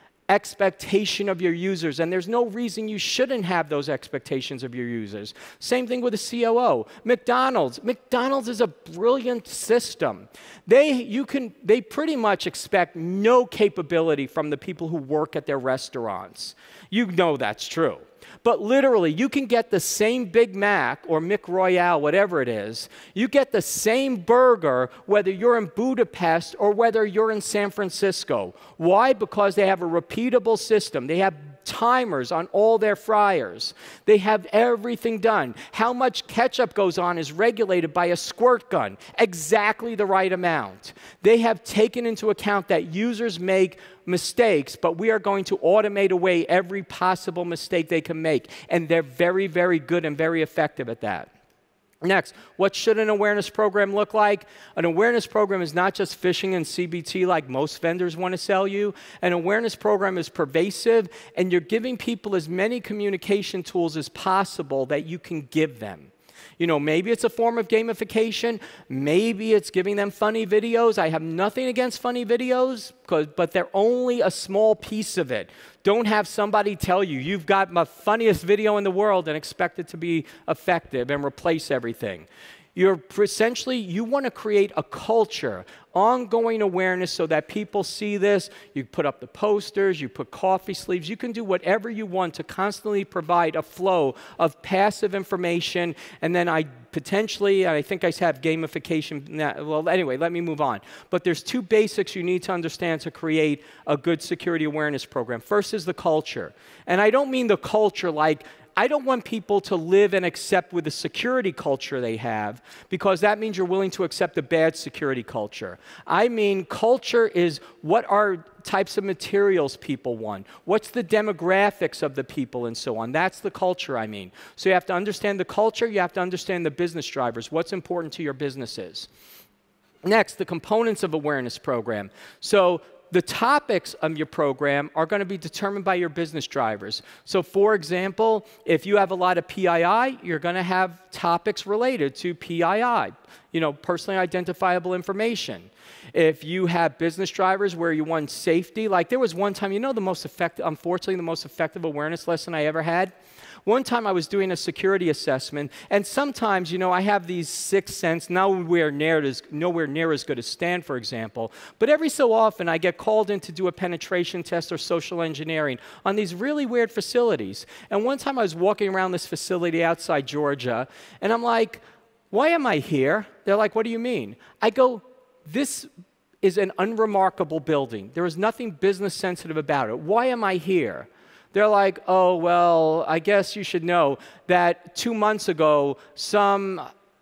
expectation of your users, and there's no reason you shouldn't have those expectations of your users. Same thing with a C O O. McDonald's. McDonald's is a brilliant system. They, you can, they pretty much expect no capability from the people who work at their restaurants. You know that's true. But literally, you can get the same Big Mac or McRoyale, whatever it is. You get the same burger whether you're in Budapest or whether you're in San Francisco. Why? Because they have a repeatable system. They have timers on all their fryers. They have everything done. How much ketchup goes on is regulated by a squirt gun, exactly the right amount. They have taken into account that users make mistakes, but we are going to automate away every possible mistake they can make. And they're very, very good and very effective at that. Next, what should an awareness program look like? An awareness program is not just phishing and C B T like most vendors want to sell you. An awareness program is pervasive, and you're giving people as many communication tools as possible that you can give them. You know, maybe it's a form of gamification. Maybe it's giving them funny videos. I have nothing against funny videos, but they're only a small piece of it. Don't have somebody tell you, you've got the funniest video in the world and expect it to be effective and replace everything. You're essentially, you want to create a culture, ongoing awareness so that people see this. You put up the posters, you put coffee sleeves, you can do whatever you want to constantly provide a flow of passive information, and then I potentially, I think I have gamification. Well, anyway, let me move on. But there's two basics you need to understand to create a good security awareness program. First is the culture. And I don't mean the culture like, I don't want people to live and accept with the security culture they have, because that means you're willing to accept a bad security culture. I mean, culture is what are types of materials people want, what's the demographics of the people, and so on. That's the culture I mean. So you have to understand the culture, you have to understand the business drivers, what's important to your businesses. Next, the components of awareness program. So the topics of your program are going to be determined by your business drivers. So for example, if you have a lot of P I I, you're going to have topics related to P I I, you know, personally identifiable information. If you have business drivers where you want safety, like there was one time, you know, the most effective, unfortunately, the most effective awareness lesson I ever had? One time I was doing a security assessment, and sometimes, you know, I have these sixth sense, nowhere near as, nowhere near as good as Stan, for example, but every so often I get called in to do a penetration test or social engineering on these really weird facilities. And one time I was walking around this facility outside Georgia, and I'm like, why am I here? They're like, what do you mean? I go, this is an unremarkable building. There is nothing business sensitive about it. Why am I here? They're like, oh, well, I guess you should know that two months ago, some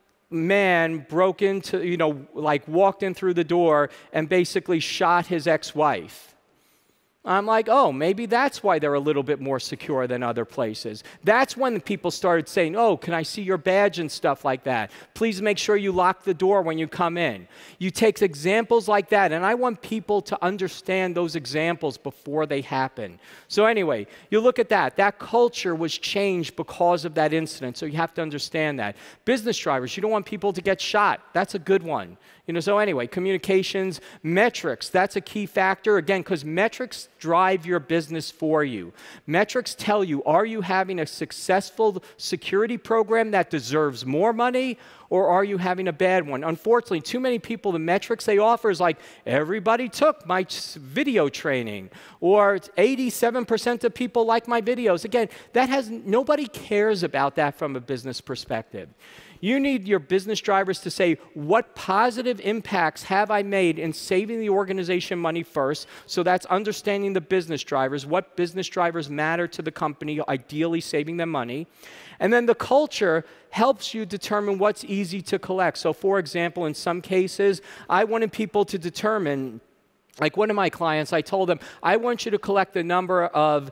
man broke into, you know, like walked in through the door and basically shot his ex-wife. I'm like, oh, maybe that's why they're a little bit more secure than other places. That's when people started saying, oh, can I see your badge and stuff like that? Please make sure you lock the door when you come in. You take examples like that, and I want people to understand those examples before they happen. So anyway, you look at that. That culture was changed because of that incident, so you have to understand that. Business drivers, you don't want people to get shot. That's a good one. You know, so anyway, communications, metrics, that's a key factor, again, because metrics drive your business for you. Metrics tell you, are you having a successful security program that deserves more money, or are you having a bad one? Unfortunately, too many people, the metrics they offer is like, everybody took my video training, or eighty-seven percent of people like my videos. Again, that has, nobody cares about that from a business perspective. You need your business drivers to say, what positive impacts have I made in saving the organization money first? So that's understanding the business drivers, what business drivers matter to the company, ideally saving them money. And then the culture helps you determine what's easy to collect. So for example, in some cases, I wanted people to determine, like one of my clients, I told them, I want you to collect the number of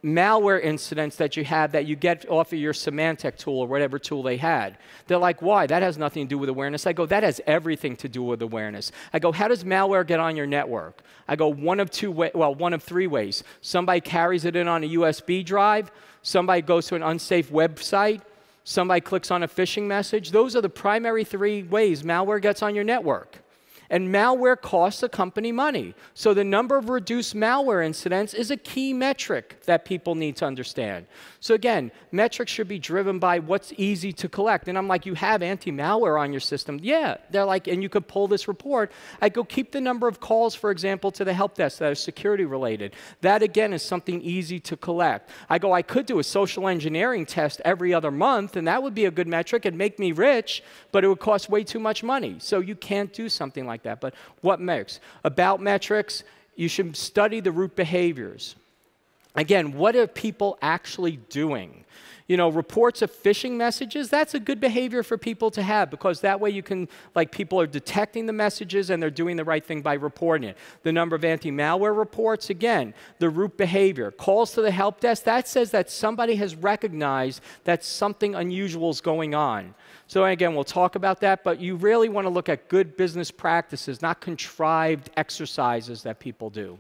malware incidents that you have that you get off of your Symantec tool or whatever tool they had. They're like, why? That has nothing to do with awareness. I go, that has everything to do with awareness. I go, how does malware get on your network? I go, one of two ways, well, one of three ways. Somebody carries it in on a U S B drive. Somebody goes to an unsafe website. Somebody clicks on a phishing message. Those are the primary three ways malware gets on your network. And malware costs a company money. So the number of reduced malware incidents is a key metric that people need to understand. So again, metrics should be driven by what's easy to collect. And I'm like, you have anti-malware on your system? Yeah. They're like, and you could pull this report. I go, keep the number of calls, for example, to the help desk that are security related. That, again, is something easy to collect. I go, I could do a social engineering test every other month, and that would be a good metric and make me rich, but it would cost way too much money. So you can't do something like that. But what metrics? About metrics, you should study the root behaviors. Again, what are people actually doing? You know, reports of phishing messages, that's a good behavior for people to have, because that way you can, like, people are detecting the messages and they're doing the right thing by reporting it. The number of anti-malware reports, again, the root behavior. Calls to the help desk, that says that somebody has recognized that something unusual is going on. So again, we'll talk about that, but you really want to look at good business practices, not contrived exercises that people do.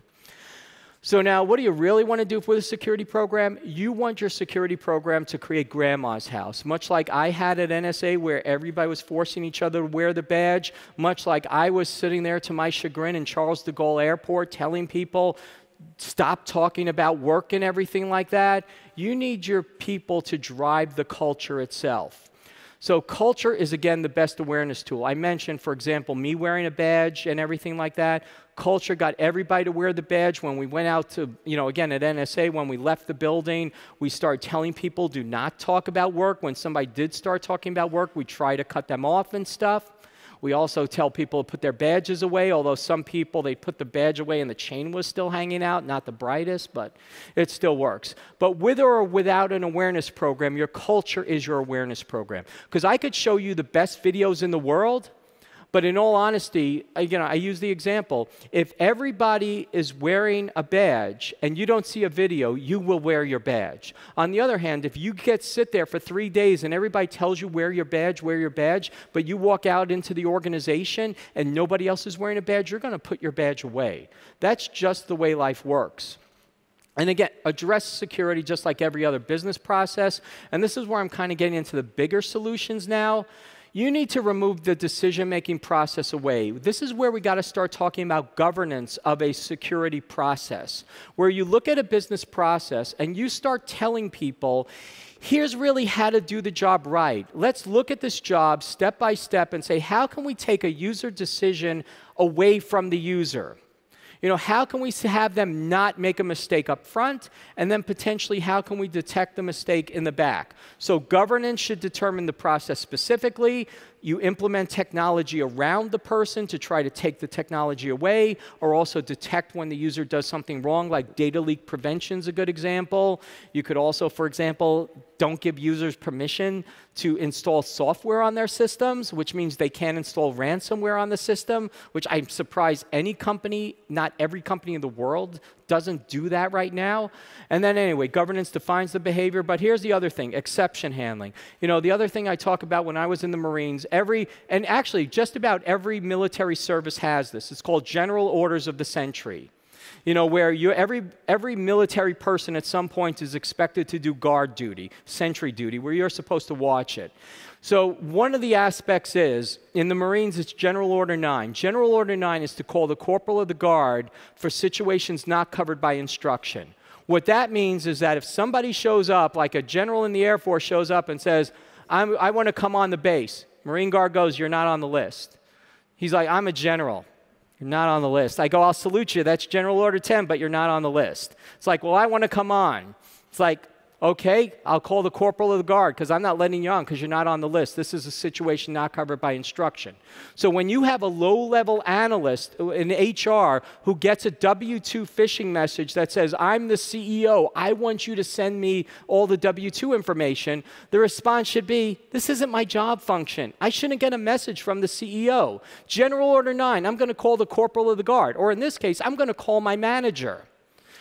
So now, what do you really want to do with a security program? You want your security program to create grandma's house, much like I had at N S A, where everybody was forcing each other to wear the badge, much like I was sitting there to my chagrin in Charles de Gaulle Airport telling people, stop talking about work and everything like that. You need your people to drive the culture itself. So culture is, again, the best awareness tool. I mentioned, for example, me wearing a badge and everything like that. Culture got everybody to wear the badge. When we went out to, you know, again, at N S A, when we left the building, we started telling people, do not talk about work. When somebody did start talking about work, we try to cut them off and stuff. We also tell people to put their badges away, although some people, they put the badge away and the chain was still hanging out, not the brightest, but it still works. But with or without an awareness program, your culture is your awareness program. Because I could show you the best videos in the world, but in all honesty, you know, I use the example, if everybody is wearing a badge and you don't see a video, you will wear your badge. On the other hand, if you get sit there for three days and everybody tells you wear your badge, wear your badge, but you walk out into the organization and nobody else is wearing a badge, you're going to put your badge away. That's just the way life works. And again, address security just like every other business process. And this is where I'm kind of getting into the bigger solutions now. You need to remove the decision-making process away. This is where we got to start talking about governance of a security process, where you look at a business process and you start telling people, here's really how to do the job right. Let's look at this job step by step and say, how can we take a user decision away from the user? You know, how can we have them not make a mistake up front, and then potentially how can we detect the mistake in the back? So governance should determine the process specifically. You implement technology around the person to try to take the technology away, or also detect when the user does something wrong, like data leak prevention is a good example. You could also, for example, don't give users permission to install software on their systems, which means they can't install ransomware on the system, which I'm surprised any company, not every company in the world, doesn't do that right now. And then anyway, governance defines the behavior, but here's the other thing, exception handling. You know, the other thing I talk about when I was in the Marines, every, and actually just about every military service has this. It's called General Orders of the Century. You know, where you, every, every military person at some point is expected to do guard duty, sentry duty, where you're supposed to watch it. So one of the aspects is, in the Marines, it's General Order nine. General Order nine is to call the corporal of the guard for situations not covered by instruction. What that means is that if somebody shows up, like a general in the Air Force shows up and says, I'm, I want to come on the base, Marine Guard goes, you're not on the list. He's like, I'm a general. You're not on the list. I go, I'll salute you. That's General Order ten, but you're not on the list. It's like, well, I want to come on. It's like, okay, I'll call the corporal of the guard because I'm not letting you on because you're not on the list. This is a situation not covered by instruction. So when you have a low-level analyst in H R who gets a W two phishing message that says, I'm the C E O, I want you to send me all the W two information, the response should be, this isn't my job function. I shouldn't get a message from the C E O. General Order nine, I'm going to call the corporal of the guard. Or in this case, I'm going to call my manager.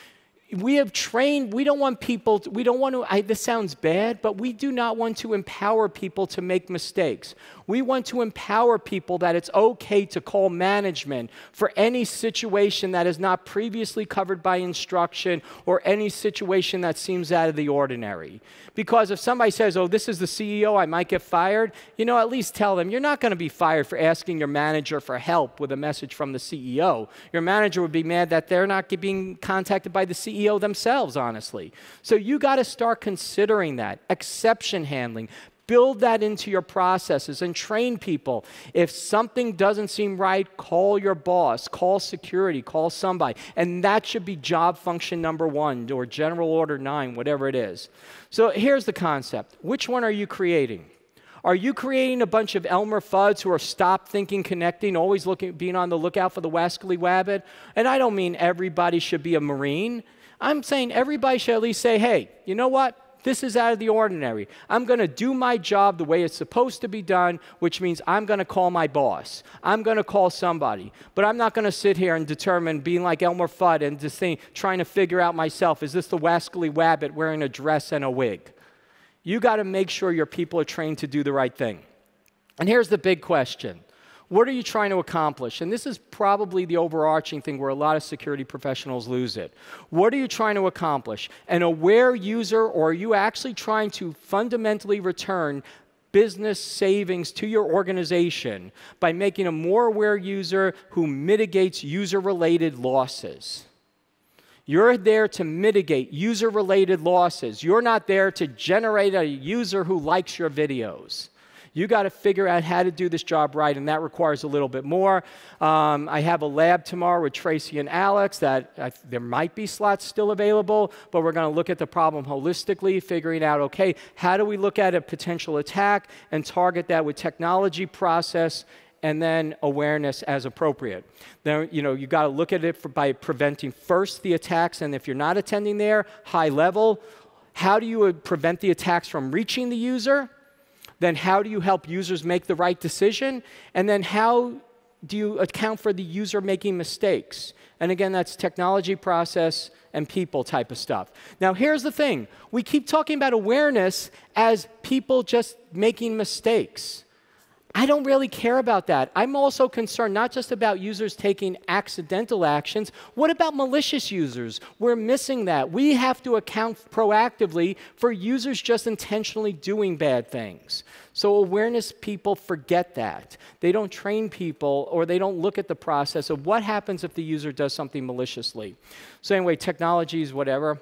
We have trained, we don't want people, to, we don't want to, I, this sounds bad, but we do not want to empower people to make mistakes. We want to empower people that it's okay to call management for any situation that is not previously covered by instruction or any situation that seems out of the ordinary. Because if somebody says, oh, this is the C E O, I might get fired, you know, at least tell them, you're not going to be fired for asking your manager for help with a message from the C E O. Your manager would be mad that they're not being contacted by the C E O themselves, honestly. So you got to start considering that. Exception handling. Build that into your processes and train people. If something doesn't seem right, call your boss, call security, call somebody. And that should be job function number one or general order nine, whatever it is. So here's the concept. Which one are you creating? Are you creating a bunch of Elmer Fuds who are stop thinking, connecting, always looking, being on the lookout for the wascally wabbit? And I don't mean everybody should be a Marine. I'm saying everybody should at least say, hey, you know what? This is out of the ordinary. I'm going to do my job the way it's supposed to be done, which means I'm going to call my boss. I'm going to call somebody. But I'm not going to sit here and determine, being like Elmer Fudd, and just think, trying to figure out myself, is this the wascally wabbit wearing a dress and a wig? You got to make sure your people are trained to do the right thing. And here's the big question. What are you trying to accomplish? And this is probably the overarching thing where a lot of security professionals lose it. What are you trying to accomplish? An aware user, or are you actually trying to fundamentally return business savings to your organization by making a more aware user who mitigates user-related losses? You're there to mitigate user-related losses. You're not there to generate a user who likes your videos. You got to figure out how to do this job right, and that requires a little bit more. Um, I have a lab tomorrow with Tracy and Alex that I, there might be slots still available, but we're going to look at the problem holistically, figuring out, okay, how do we look at a potential attack and target that with technology, process, and then awareness as appropriate. Then, you know, you got to look at it for, by preventing first the attacks, and if you're not attending there, high level, how do you prevent the attacks from reaching the user? Then how do you help users make the right decision? And then how do you account for the user making mistakes? And again, that's technology, process, and people type of stuff. Now, here's the thing. We keep talking about awareness as people just making mistakes. I don't really care about that. I'm also concerned not just about users taking accidental actions. What about malicious users? We're missing that. We have to account proactively for users just intentionally doing bad things. So awareness people forget that. They don't train people, or they don't look at the process of what happens if the user does something maliciously. So anyway, technologies, whatever.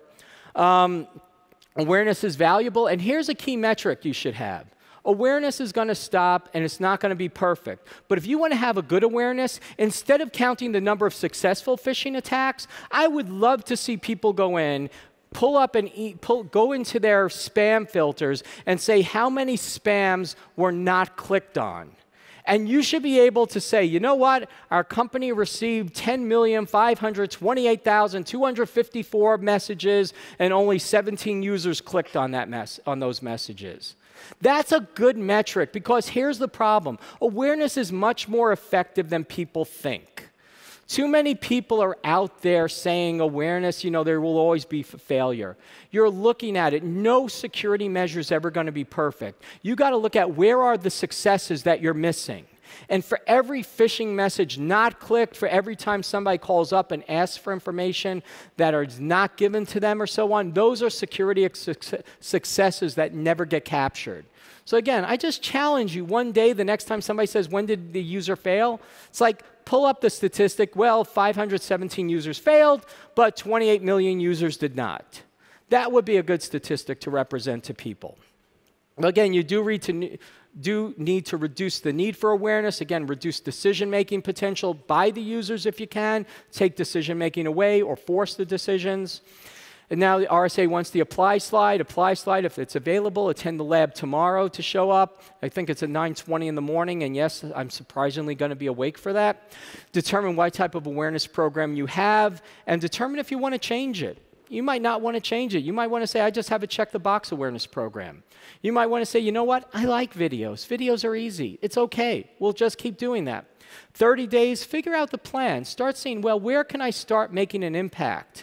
Um, awareness is valuable, and here's a key metric you should have. Awareness is going to stop, and it's not going to be perfect. But if you want to have a good awareness, instead of counting the number of successful phishing attacks, I would love to see people go in, pull up and eat, pull, go into their spam filters and say how many spams were not clicked on. And you should be able to say, you know what? Our company received ten million five hundred twenty-eight thousand two hundred fifty-four messages, and only seventeen users clicked on that mess, on those messages. That's a good metric, because here's the problem. Awareness is much more effective than people think. Too many people are out there saying awareness, you know, there will always be failure. You're looking at it. No security measure is ever going to be perfect. You got to look at where are the successes that you're missing. And for every phishing message not clicked, for every time somebody calls up and asks for information that is not given to them or so on, those are security successes that never get captured. So again, I just challenge you one day, the next time somebody says, when did the user fail? It's like, pull up the statistic, well, five hundred seventeen users failed, but twenty-eight million users did not. That would be a good statistic to represent to people. But again, you do read to... do need to reduce the need for awareness. Again, reduce decision-making potential by the users if you can. Take decision-making away or force the decisions. And now the R S A wants the apply slide. Apply slide, if it's available, attend the lab tomorrow to show up. I think it's at nine twenty in the morning, and yes, I'm surprisingly going to be awake for that. Determine what type of awareness program you have, and determine if you want to change it. You might not want to change it. You might want to say, I just have a check-the-box awareness program. You might want to say, you know what? I like videos. Videos are easy. It's okay. We'll just keep doing that. thirty days, figure out the plan. Start seeing, well, where can I start making an impact?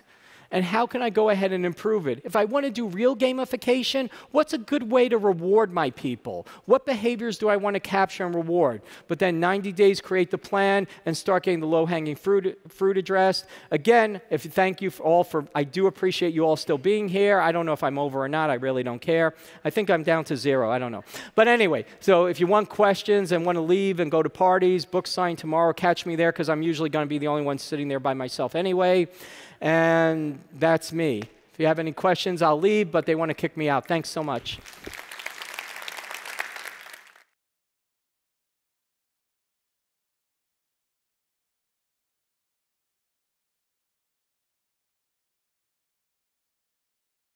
And how can I go ahead and improve it? If I want to do real gamification, what's a good way to reward my people? What behaviors do I want to capture and reward? But then ninety days, create the plan, and start getting the low-hanging fruit, fruit addressed. Again, if thank you for all for, I do appreciate you all still being here. I don't know if I'm over or not. I really don't care. I think I'm down to zero. I don't know. But anyway, so if you want questions and want to leave and go to parties, book sign tomorrow, catch me there because I'm usually going to be the only one sitting there by myself anyway. And that's me. If you have any questions, I'll leave, but they want to kick me out. Thanks so much.